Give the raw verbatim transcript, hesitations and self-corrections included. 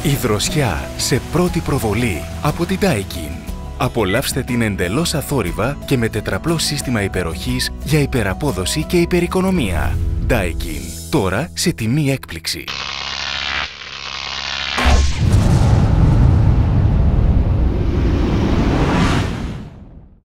Η δροσιά σε πρώτη προβολή από την Daikin. Απολαύστε την εντελώς αθόρυβα και με τετραπλό σύστημα υπεροχής για υπεραπόδοση και υπεροικονομία. Daikin. Τώρα σε τιμή έκπληξη.